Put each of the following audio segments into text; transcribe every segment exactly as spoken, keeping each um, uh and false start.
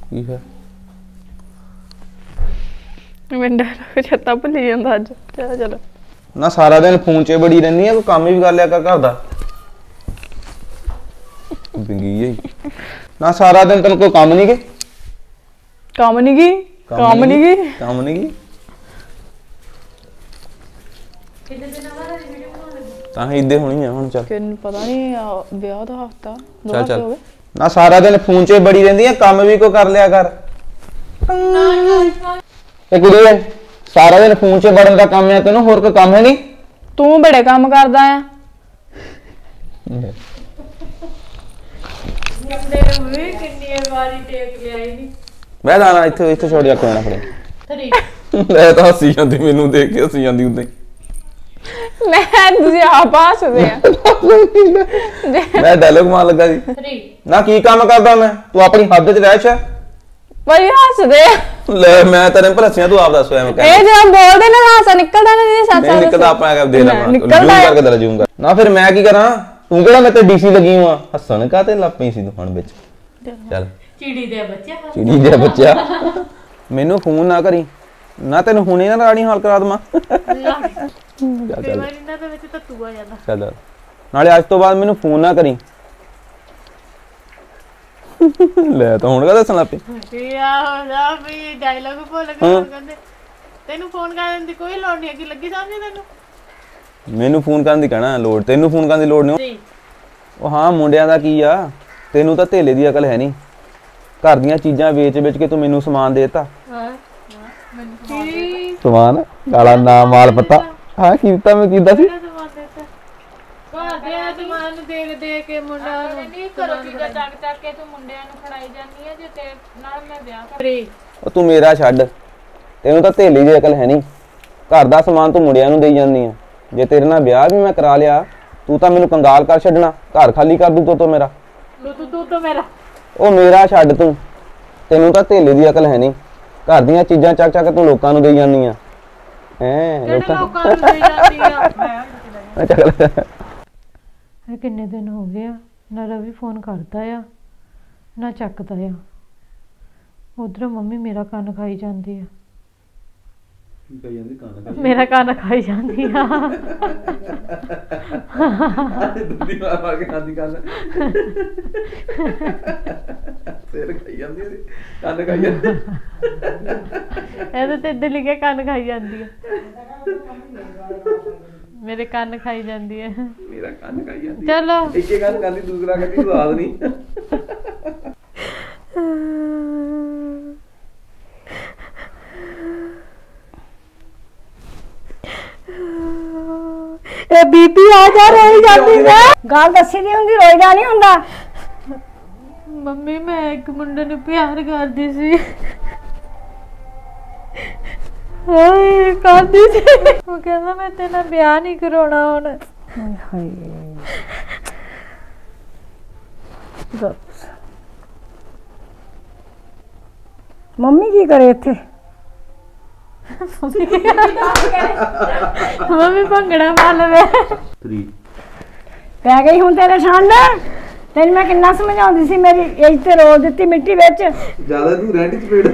की है मैं डर छत्ता भुली जांदा अज। चलो चलो ना सारा दिन फोन च बड़ी रहनी है, कोई काम भी कर लिया कर घर दा। बिंगी है ना सारा दिन तेन कोई काम नहीं के काम नहीं की काम नहीं की काम नहीं की ਤਾਂ ਹੀ ਇਦੇ ਹੋਣੀ ਆ ਹੁਣ। ਚੱਲ ਕਿੰਨ ਪਤਾ ਨਹੀਂ ਵਿਆਹ ਦਾ ਹਫਤਾ ਦੋ ਚੱਲ ਹਫ਼ਤੇ ਚੱਲ ਹੋ ਗਏ ਨਾ ਸਾਰਾ ਦਿਨ ਫੋਨ 'ਚ ਬੜੀ ਰਹਿੰਦੀ ਆ, ਕੰਮ ਵੀ ਕੋ ਕਰ ਲਿਆ ਕਰ। ਤੇ ਕੁੜੀਏ ਸਾਰਾ ਦਿਨ ਫੋਨ 'ਚ ਬੜਨ ਦਾ ਕੰਮ ਆ ਤੈਨੂੰ, ਹੋਰ ਕੋਈ ਕੰਮ ਹੈ ਨਹੀਂ? ਤੂੰ ਬੜੇ ਕੰਮ ਕਰਦਾ ਆ। ਵੀ ਕਿੰਨੀ ਵਾਰੀ ਟੇਕ ਲਿਆ ਹੀ ਨਹੀਂ। ਮੈਂ ਤਾਂ ਇੱਥੇ ਇੱਥੇ ਛੋੜਿਆ ਕੋਈ ਨਾ ਫੜੇ ਥਰੀ ਲੈ ਤਾਂ ਹੱਸੀ ਜਾਂਦੀ, ਮੈਨੂੰ ਦੇਖ ਕੇ ਹੱਸੀ ਜਾਂਦੀ ਉਦਾਂ ਹੀ। ਮੈਂ ਤੁਸੀਂ ਆਪ ਹੱਸਦੇ ਆ। ਮੈਂ ਡਾਇਲੌਗ ਮਾਰ ਲੱਗਾ ਜੀ ਨਾ। ਕੀ ਕੰਮ ਕਰਦਾ ਮੈਂ? ਤੂੰ ਆਪਣੀ ਹੱਦ 'ਚ ਰਹਿ ਛਾ ਬਈ ਹੱਸਦੇ ਆ। ਲੈ ਮੈਂ ਤੇਰੇ ਭਰਸੀਆਂ, ਤੂੰ ਆਪ ਦੱਸ ਐਵੇਂ ਕਹਿ। ਇਹ ਜਦੋਂ ਬੋਲਦੇ ਨਾ ਹਾਸਾ ਨਿਕਲਦਾ ਨਾ ਜੀ ਸੱਚ ਨਹੀਂ ਨਿਕਲਦਾ, ਆਪਾਂ ਐ ਦੇ ਲਾ ਜ਼ੂਮ ਕਰਕੇ ਦਰਾ ਜ਼ੂਮ ਕਰ ਨਾ। ਫਿਰ ਮੈਂ ਕੀ ਕਰਾਂ? ਤੂੰ ਕਿਹੜਾ ਮੈਂ ਤੇ ਡੀਸੀ ਲੱਗੀ ਹਾਂ? ਹੱਸਣ ਕਾਤੇ ਲੱਪੀ ਸੀ ਤੂੰ ਹੁਣ ਵਿੱਚ। ਚੱਲ ਚਿੜੀ ਦੇ ਬੱਚਾ ਚਿੜੀ ਦੇ ਬੱਚਾ ਮੈਨੂੰ ਫੋਨ ਨਾ ਕਰੀ ਨਾ, ਤੈਨੂੰ ਹੁਣੇ ਨਾ ਰਾਣੀ ਹਾਲ ਕਰਾ ਦਵਾਂ। ਇਹਨਾਂ ਦੇ ਵਿੱਚ ਤਾਂ ਤੂੰ ਆ ਜਾਂਦਾ। ਚੱਲ ਨਾਲੇ ਅੱਜ ਤੋਂ ਬਾਅਦ ਮੈਨੂੰ ਫੋਨ ਨਾ ਕਰੀ। ਲੈ ਤਾਂ ਹੁਣ ਕਾ ਦੱਸਣ ਲੱਪੀ ਯਾ ਵੀ ਡਾਇਲੌਗ ਭੁੱਲ ਗਏ ਕਹਿੰਦੇ ਤੈਨੂੰ ਫੋਨ ਕਰਨ ਦੀ ਕੋਈ ਲੋੜ ਨਹੀਂ ਹੈਗੀ, ਲੱਗੀ ਸਮਝ ਤੈਨੂੰ? ਮੈਨੂੰ ਫੋਨ ਕਰਨ ਦੀ ਕਹਿਣਾ ਲੋੜ, ਤੈਨੂੰ ਫੋਨ ਕਰਨ ਦੀ ਲੋੜ ਨਹੀਂ। ਉਹ ਹਾਂ ਮੁੰਡਿਆਂ ਦਾ ਕੀ ਆ, ਤੈਨੂੰ ਤਾਂ ਧੇਲੇ ਦੀ ਅਕਲ ਹੈ ਨਹੀਂ। ਘਰ ਦੀਆਂ ਚੀਜ਼ਾਂ ਵੇਚ ਵੇਚ ਕੇ ਤੂੰ ਮੈਨੂੰ ਸਮਾਨ ਦੇਤਾ। ਸਮਾਨ ਕਾਲਾ ਨਾ ਮਾਲ ਪੱਤਾ ਹਾਂ ਕੀਤਾ ਮੈਂ ਕੀਤਾ ਸੀ। ਘਰ ਦੇ ਸਮਾਨ ਨੂੰ ਦੇਖ ਦੇ ਕੇ ਮੁੰਡਾ ਨਹੀਂ ਕਰੋ ਚੀਜ਼ਾਂ ਚੱਕ ਚੱਕ ਕੇ ਤੂੰ ਮੁੰਡਿਆਂ ਨੂੰ ਖੜਾਈ ਜਾਂਦੀ ਹੈ ਜੇ ਤੇ ਨਾਲ ਮੈਂ ਵਿਆਹ ਕਰ। ਉਹ ਤੂੰ ਮੇਰਾ ਛੱਡ, ਤੈਨੂੰ ਤਾਂ ਧੇਲੇ ਦੀ ਅਕਲ ਹੈ ਨਹੀਂ। ਘਰ ਦਾ ਸਮਾਨ ਤੂੰ ਮੁੰਡਿਆਂ ਨੂੰ ਦੇਈ ਜਾਂਦੀ ਆ। ਜੇ ਤੇਰੇ ਨਾਲ ਵਿਆਹ ਵੀ ਮੈਂ ਕਰਾ ਲਿਆ ਤੂੰ ਤਾਂ ਮੈਨੂੰ ਕੰਗਾਲ ਕਰ ਛੱਡਣਾ, ਘਰ ਖਾਲੀ ਕਰ ਦੂ ਤੋ ਤੋ ਮੇਰਾ। ਤੂੰ ਤੂੰ ਤਾਂ ਮੇਰਾ ਉਹ ਮੇਰਾ ਛੱਡ ਤੂੰ, ਤੈਨੂੰ ਤਾਂ ਧੇਲੇ ਦੀ ਅਕਲ ਹੈ ਨਹੀਂ। ਘਰ ਦੀਆਂ ਚੀਜ਼ਾਂ ਚੱਕ ਚੱਕ ਤੂੰ ਲੋਕਾਂ ਨੂੰ ਦੇਈ ਜਾਂਦੀ ਆ। ਹੈ ਲੋਕਾਂ ਨੂੰ ਦੇਈ ਜਾਂਦੀ ਆ। ਚੱਲ ਕਿੰਨੇ ਦਿਨ ਹੋ ਗਏ ਆ ਨਾ ਰਵੀ ਫੋਨ ਕਰਦਾ ਆ ਨਾ ਚੱਕਦਾ ਆ। ਉਧਰ ਮੰਮੀ ਮੇਰਾ ਕੰਨ ਖਾਈ ਜਾਂਦੀ ਆ। ਕੀ ਕਹੀ ਜਾਂਦੀ? ਕੰਨ ਮੇਰਾ ਕੰਨ ਖਾਈ ਜਾਂਦੀ ਆ। ਦੁੱਧੀ ਮਾਰ ਮਾਰ ਕੇ ਖਾਂਦੀ ਕੰਨ। ਸਿਰ ਖਾਈ ਜਾਂਦੀ ਉਹਦੀ, ਕੰਨ ਖਾਈ ਜਾਂਦੀ। ਇਹਦੇ ਤੇ ਇੱਧਰ ਲਿਖਿਆ ਕੰਨ ਖਾਈ ਜਾਂਦੀ ਆ। ਮੇਰੇ ਕੰਨ ਖਾਈ ਜਾਂਦੀ ਹੈ। ਮੇਰਾ ਕੰਨ ਖਾਈ ਜਾਂਦੀ। ਚਲੋ ਇੱਕੇ ਕੰਨ ਖਾਂਦੀ, ਦੂਸਰਾ ਕਹਿੰਦੀ ਸਵਾਦ ਨਹੀਂ। ए बीपी आ जा रही जाती है गाल दसी नहीं हुंदी, रोईदा नहीं हुंदा। मम्मी मैं एक मुंडे नूं प्यार करदी सी। हाय करदी सी। वो कहंदा मैं तेरे नाल ब्याह नहीं कराउणा हुण। हाय मम्मी की करे इत्थे? मम्मी भंगड़ा पा लवे। पै गई हुण तेरे ठंड? तेन मैं किन्ना समझाउंदी सी, मेरी एज ते रोल दित्ती मिट्टी विच। ज्यादा तू रेडी चपेड़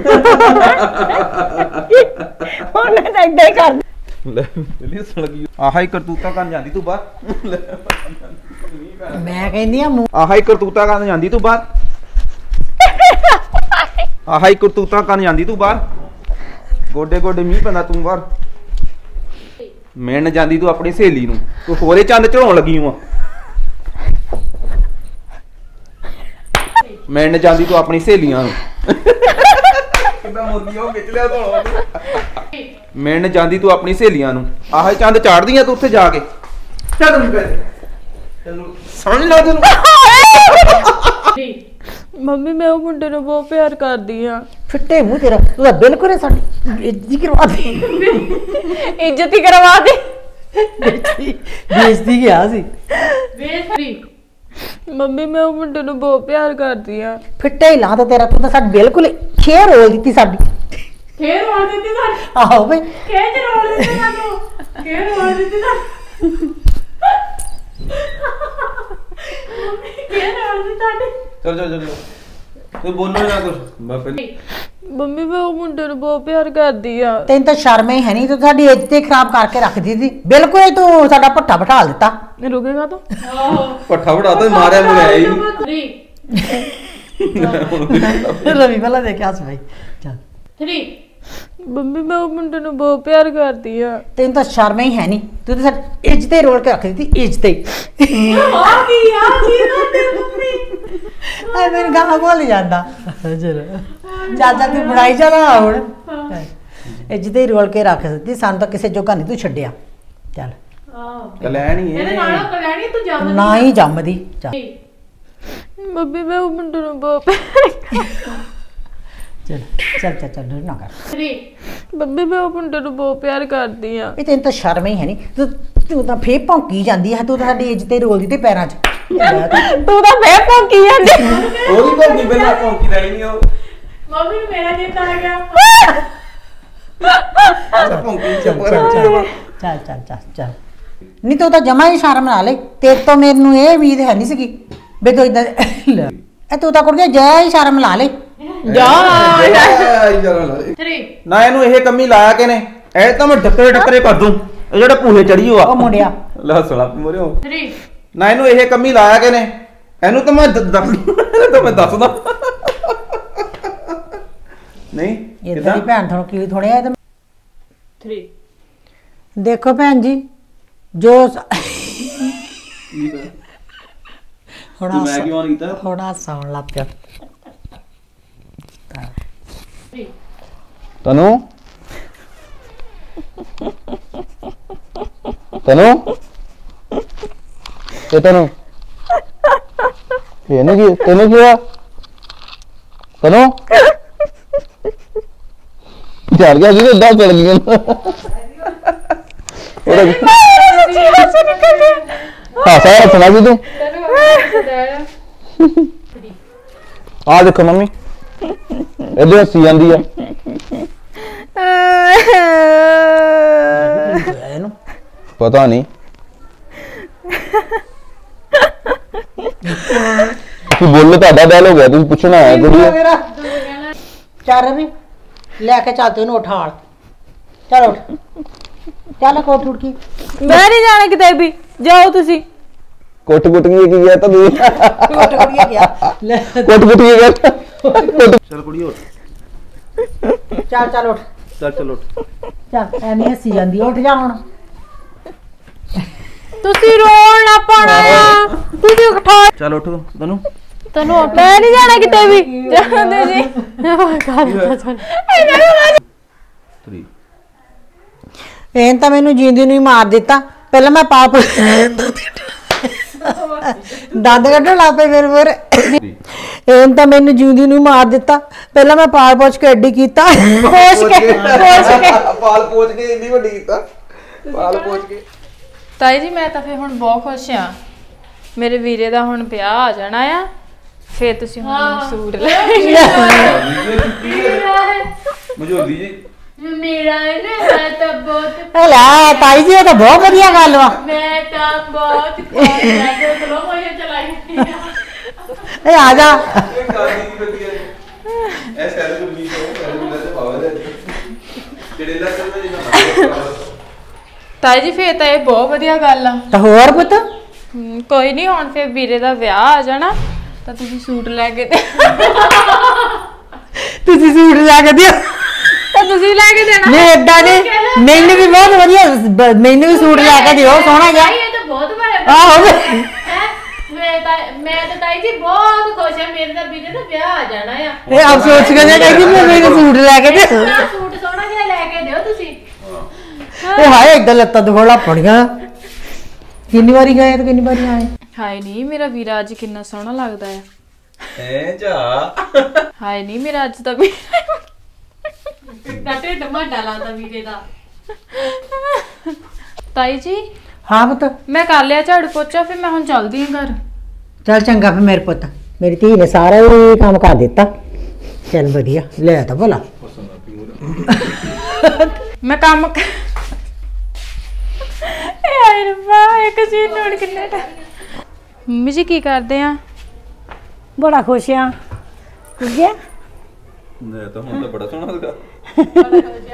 हुण मैं तां इदां ही कर ले जल्दी सुन गई। आहा ही करतूता करन जांदी तू बाहर। मैं कहंदी आ मुंह आहा ही करतूता करन जांदी तू बाहर। आहा ही करतूता करन जांदी तू बाहर। गोडे गोडे मीह पैंदा तू बाहर। मिलण जांदी तू अपनी सहेली नूं, तू होरे चंद चढ़ाउण लगी हूं। मिलण जांदी तू अपनी सहेलियां नूं। किदा मुर्गी हो खिच लिया तो। मिलण जांदी तू अपनी सहेलियां नूं, आह चंद चाड़दियां तू उत्थे जाके। चल चलो समझ ला तैनूं। मम्मी मैं वो मुंडे नूं बहुत प्यार करदी हां। फिट्टे मुंह तेरा, तू तां बिल्कुल ही साडी इज्जत करवा दी। इज्जत ही करवा दी। बेइज्जती क्या सी? बेइज्जती। मम्मी मैं वो मुंडे नूं बहुत प्यार करदी हां। फिट्टे ही ला तो तेरा, तू तां साडी बिल्कुल खेर रोल दित्ती साडी। खेर रोल दित्ती साडी? आहो भाई खेच रोल दित्ती साडू। खेर रोल दित्ती साडी। खेर रोल दित्ती साडी। चल चल चल ਤੂੰ ਬੋਲੋ ਨਾ ਕੁਝ ਬਾਪੇ ਮੰਮੀ ਮੈਂ ਉਹ ਮੁੰਡੇ ਨੂੰ ਬਹੁਤ ਪਿਆਰ ਕਰਦੀ ਆ। ਤੈਨੂੰ ਤਾਂ ਸ਼ਰਮ ਹੀ ਹੈ ਨਹੀਂ, ਤੂੰ ਸਾਡੀ ਇੱਜ਼ਤ ਹੀ ਖਰਾਬ ਕਰਕੇ ਰੱਖਦੀ ਸੀ। ਬਿਲਕੁਲ ਹੀ ਤੂੰ ਸਾਡਾ ਪੱਠਾ ਬਿਠਾ ਦਿੱਤਾ। ਰੁਕੇਗਾ ਤੂੰ? ਪੱਠਾ ਬੜਾ ਤਾਂ ਮਾਰਿਆ ਮੁਰਿਆ ਹੀ ਰਵੀ ਵਾਲਾ ਦੇਖਿਆ ਹੱਸ ਭਾਈ। ਚੱਲ ਥ੍ਰੀ ਮੰਮੀ ਮੈਂ ਉਹ ਮੁੰਡੇ ਨੂੰ ਬਹੁਤ ਪਿਆਰ ਕਰਦੀ ਆ। ਤੈਨੂੰ ਤਾਂ ਸ਼ਰਮ ਹੀ ਹੈ ਨਹੀਂ, ਤੂੰ ਤਾਂ ਸਾਡੀ ਇੱਜ਼ਤ ਹੀ ਰੋਲ ਕੇ ਰੱਖ ਦਿੱਤੀ। ਇੱਜ਼ਤ ਹੀ ਆ ਕੀ ਆ ਕੀ ਕਰਦੇ ਮੰਮੀ? ਆ ਮੈਨੂੰ ਗਾਹ ਬੋਲ ਜਾਂਦਾ। ਚਲ ਚਾਚਾ ਤੂੰ ਬਣਾਈ ਜਾਣਾ ਹੁਣ। ਇੱਜ਼ਤ ਹੀ ਰੋਲ ਕੇ ਰੱਖ ਦਿੱਤੀ, ਸਾਨੂੰ ਤਾਂ ਕਿਸੇ ਜੋਗਾ ਨਹੀਂ ਤੂੰ ਛੱਡਿਆ। ਚੱਲ ਕਲੈਣੀ ਇਹਦੇ ਨਾਲ ਕਲਿਆਣੀ ਤੂੰ ਜੰਮ ਨਾ ਹੀ ਜੰਮਦੀ। ਚੱਲ ਮੰਮੀ ਮੈਂ ਉਹ ਮੁੰਡੇ ਨੂੰ ਬਹੁਤ ਪਿਆਰ ਚੱਲ ਚੱਲ ਚੱਲ ਚੱਲ ਨਾ ਕਰ। ਥ੍ਰੀ ਮੰਮੀ ਮੈਂ ਉਹ ਮੁੰਡੇ ਨੂੰ ਬਹੁਤ ਪਿਆਰ ਕਰਦੀ ਆ। ਇਹ ਤੈਨੂੰ ਤਾਂ ਸ਼ਰਮ ਹੀ ਹੈ ਨਹੀਂ, ਤੂੰ ਤੂੰ ਤਾਂ ਫੇਰ ਭੌਂਕੀ ਜਾਂਦੀ ਹੈ। ਤੂੰ ਤਾਂ ਸਾਡੀ ਇੱਜ਼ਤ ਹੀ ਰੋਲ ਦਿੱਤੀ ਪੈਰਾਂ 'ਚ। ਤੂੰ ਤਾਂ ਫੇਰ ਭੌਂਕੀ ਜਾਂਦੀ। ਉਹ ਵੀ ਭੌਂਕੀ ਪਹਿਲਾਂ ਭੌਂਕੀ ਰਹੀ ਨਹੀਂ ਉਹ ਮੰਮੀ ਨੂੰ ਮੇਰਾ ਚੇਤਾ ਆ ਗਿਆ। ਭੌਂਕੀ ਚੱਲ ਚੱਲ ਚੱਲ ਚੱਲ ਚੱਲ ਨਹੀਂ ਤੂੰ ਤਾਂ ਜਮਾ ਹੀ ਸ਼ਰਮ ਨਾ ਲੈ। ਤੇਰੇ ਤੋਂ ਮੈਨੂੰ ਇਹ ਉਮੀਦ ਹੈ ਨਹੀਂ ਸੀਗੀ ਬੇ ਤੂੰ ਇਦਾਂ ਇਹ ਤੂੰ ਤਾਂ ਕੁੜੀਏ ਜੈ ਹੀ ਸ਼ਰਮ ਲਾ ਲੈ। ਜਾ ਥ੍ਰੀ ਨਾ ਇਹਨੂੰ ਇਹ ਕੰਮੀ ਲਾਇਆ ਕਿ ਨੇ ਇਹ ਤਾਂ ਮੈਂ ਡੱਕਰੇ ਡੱਕਰੇ ਕਰ ਦੂੰ। ਇਹ ਜਿਹੜਾ ਭੂਹੇ ਚੜੀ ਹੋਆ ਉਹ ਮੁੰਡਿਆ ਲੈ ਹੱਸਣਾ ਮੋਰੇ ਹੋ ਥ੍ਰੀ ਨਾ ਇਹਨੂੰ ਇਹ ਕੰਮੀ ਲਾਇਆ ਕਿ ਨੇ ਇਹਨੂੰ ਤਾਂ ਮੈਂ ਦ- ਦੱਸ ਤਾਂ ਮੈਂ ਦੱਸਦਾ ਨਹੀਂ ਇਦਾਂ ਦੀ ਭੈਣ ਤੁਹਾਨੂੰ ਕੀ ਥੋੜਿਆ। ਥ੍ਰੀ ਦੇਖੋ ਭੈਣ ਜੀ ਜੋ ਸ- ਹੁਣ ਮੈਂ ਕਿਉਂ ਆਨ ਕੀਤਾ ਹੁਣ ਹੱਸਣ ਲੱਗ ਪਿਆ। ਥ੍ਰੀ ਤਨੂ ਤਨੂ ਇਹ ਤਨੂ ਇਹਨੇ ਕੀ ਤੈਨੂੰ ਕੀ ਹੋਇਆ ਤਨੂ ਚੱਲ ਗਿਆ ਜੀ ਏਦਾਂ ਚੱਲ ਗਿਆ ਹਾਂ ਸਾਰਾ ਸੁਣਾ ਜੀ ਤੂੰ ਆ ਦੇਖੋ ਮੰਮੀ ਇਹਦੇ ਹੱਸੀ ਜਾਂਦੀ ਆ ਇਹਨੂੰ ਪਤਾ ਨਹੀਂ ਤੁਸੀਂ ਬੋਲੋ ਤੁਹਾਡਾ ਡਾਇਲ ਹੋ ਗਿਆ ਤੁਸੀਂ ਪੁੱਛਣਾ ਆਇਆ ਕੁੜੀ ਚੱਲ ਵੀ ਲੈ ਕੇ ਚੱਲ ਤੈਨੂੰ ਉਠਾਲ। ਚੱਲ ਉੱਠ ਚੱਲ ਕੋਠ ਉੱਠ ਕੀ ਮੈਂ ਨਹੀਂ ਜਾਣਾ ਕਿਤੇ ਵੀ। ਜਾਓ ਤੁਸੀਂ। ਕੁੱਟ ਕੁੱਟ ਕੇ ਕੀ ਗਿਆ ਤਾਂ ਤੂੰ ਕੋਠ ਕੁੜੀਏ ਗਿਆ ਲੈ ਕੁੱਟ ਕੁੱਟ ਕੇ ਗਿਆ ਚਲ ਕੁੜੀ ਉੱਠ ਚੱਲ ਚੱਲ ਉੱਠ ਚੱਲ ਚਲ ਉੱਠ ਚੱਲ ਐਵੇਂ ਹੱਸੀ ਜਾਂਦੀ ਉੱਠ ਜਾ ਹੁਣ। ਤੁਸੀਂ ਰੋਣ ਨਾ ਪਾਣਾ ਆ। ਤੁਸੀਂ ਉਠਾ ਚੱਲ ਉੱਠ ਤੈਨੂੰ ਤੈਨੂੰ ਮੈਂ ਨਹੀਂ ਜਾਣਾ ਕਿਤੇ ਵੀ। ਜਾਂਦੇ ਜੀ ਤੀਹ ਇਹਨ ਤਾਂ ਮੈਨੂੰ ਜਿੰਦੀ ਨੂੰ ਹੀ ਮਾਰ ਦਿੱਤਾ। ਪਹਿਲਾਂ ਮੈਂ ਪਾਪ ਦੰਦ ਕੱਢਣ ਲੱਗ ਪਏ ਮੇਰੇ ਮੂਹਰੇ। ਇਹਨ ਤਾਂ ਮੈਨੂੰ ਜਿੰਦੀ ਨੂੰ ਹੀ ਮਾਰ ਦਿੱਤਾ। ਪਹਿਲਾਂ ਮੈਂ ਪਾਲ ਪੋਚ ਕੇ ਐਡੀ ਕੀਤਾ ਪੋਚ ਕੇ ਪੋਚ ਕੇ ਪਾਲ ਪੋਚ ਕੇ ਇੰਨੀ ਵੱਡੀ ਕੀਤਾ ਪਾਲ ਪੋਚ ਕੇ। ਤਾਈ ਜੀ ਮੈਂ ਤਾਂ ਫੇ ਹੁਣ ਬਹੁਤ ਖੁਸ਼ ਆ। ਮੇਰੇ ਵੀਰੇ ਦਾ ਹੁਣ ਵਿਆਹ ਆ ਜਾਣਾ ਆ। ਫੇਰ ਤੁਸੀਂ ਹੁਣ ਮੈਨੂੰ ਸੂਟ ਲੈ ਮਜੋਲੀ ਜੀ ਮੇਰਾ ਨਾ ਮੈਂ ਤਾਂ ਬਹੁਤ ਲੈ ਤਾਈ ਜੀ ਇਹ ਤਾਂ ਬਹੁਤ ਵਧੀਆ ਗੱਲ ਵਾ। ਮੈਂ ਤਾਂ ਬਹੁਤ ਖੁਸ਼ ਹਾਂ ਜੋ ਚਲੋ ਮੈਂ ਚਲਾਈ ਇਹ ਆ ਜਾ ਇਹ ਕਾਦੀ ਦੀ ਬੱਤੀ ਹੈ ਐਸ ਐਲ ਨੂੰ ਵੀ ਕੋ ਐਲ ਦੇ ਪਾਵਰ ਦੇ ਜਿਹੜੇ ਲਾ ਚੱਲ ਮੈਂ ਤਾਈ ਜੀ ਫੇਰ ਤਾਂ ਇਹ ਬਹੁਤ ਵਧੀਆ ਗੱਲ ਆ। ਤਾਂ ਹੋਰ ਪੁੱਤ ਹਮ, ਕੋਈ ਨਹੀਂ ਹੁਣ ਫੇਰ ਵੀਰੇ ਦਾ ਵਿਆਹ ਆ ਜਾਣਾ ਤਾਂ ਤੁਸੀਂ ਸੂਟ ਲੈ ਕੇ ਦੇ ਤੁਸੀਂ ਸੂਟ ਲੈ ਕੇ ਦਿਓ। ਤਾਂ ਤੁਸੀਂ ਲੈ ਕੇ ਦੇਣਾ। ਨਹੀਂ ਏਦਾਂ ਨਹੀਂ ਮੈਨੂੰ ਵੀ ਬਹੁਤ ਵਧੀਆ ਬ- ਮੈਨੂੰ ਵੀ ਸੂਟ ਲੈ ਕੇ ਦਿਓ ਸੋਹਣਾ ਜਿਹਾ। ਇਹ ਤਾਂ ਬਹੁਤ ਬੜਾ ਆਹੋ ਹੈ। ਮੈਂ ਤਾਂ ਮੈਂ ਤਾਂ ਤਾਈ ਜੀ ਬਹੁਤ ਖੁਸ਼ ਹਾਂ। ਮੇਰੇ ਤਾਂ ਵੀਰੇ ਦਾ ਵਿਆਹ ਆ ਜਾਣਾ ਆ। ਇਹ ਅਫਸੋਸ ਕਰਨੇ ਕਹਿੰਦੀ ਮੈਂ ਮੈਨੂੰ ਸੂਟ ਲੈ ਕੇ ਦੇ। ਨਾ ਸੂਟ ਸੋਹਣਾ ਜਿਹਾ ਲੈ ਕੇ ਦਿਓ ਤੁਸੀਂ। ਇਹ ਹਾਏ ਇਦਾਂ ਲੱਤਾਂ ਦੁਖੋਲਾ ਪੜੀਆਂ। ਕਿੰਨੀ ਵਾਰੀ ਗਏ ਤੇ ਕਿੰਨੀ ਵਾਰੀ ਆਏ। ਹਾਏ ਨਹੀਂ ਮੇਰਾ ਵੀਰਾ ਅੱਜ ਕਿੰਨਾ ਸੋਹਣਾ ਲੱਗਦਾ ਆ। ਐ ਜਾ ਹਾਏ ਨਹੀਂ ਮੇਰਾ ਅੱਜ ਤਾਂ ਵੀ ਕਿੱਡਾ ਢਿੱਡ ਮਾਡਾ ਲੱਗਦਾ ਵੀਰੇ ਦਾ। ਤਾਈ ਜੀ ਹਾਂ ਪੁੱਤ ਮੈਂ ਕਰ ਲਿਆ ਝਾੜੂ ਪੋਚਾ ਫਿਰ ਮੈਂ ਹੁਣ ਚੱਲਦੀ ਹਾਂ ਘਰ। ਚੱਲ ਚੰਗਾ ਫਿਰ ਮੇਰੇ ਪੁੱਤ ਮੇਰੀ ਧੀ ਨੇ ਸਾਰਾ ਹੀ ਕੰਮ ਕਰ ਦਿੱਤਾ। ਚੱਲ ਵਧੀਆ ਲੈ ਤਾਂ ਭਲਾ ਮੈਂ ਕੰਮ ਕ- ਇਹ ਆਏ ਰੱਬਾ ਇੱਕ ਚੀਜ਼ ਨੋਟ ਕਿੰਨੇ ਟਾ ਮੰਮੀ ਜੀ ਕੀ ਕਰਦੇ ਆ? ਬੜਾ ਖੁਸ਼ ਆ ਕੁੜੀਏ ਮੈਂ ਤਾਂ ਹੁਣ ਤਾਂ ਬੜਾ ਸੋਹਣਾ ਲੱਗਾ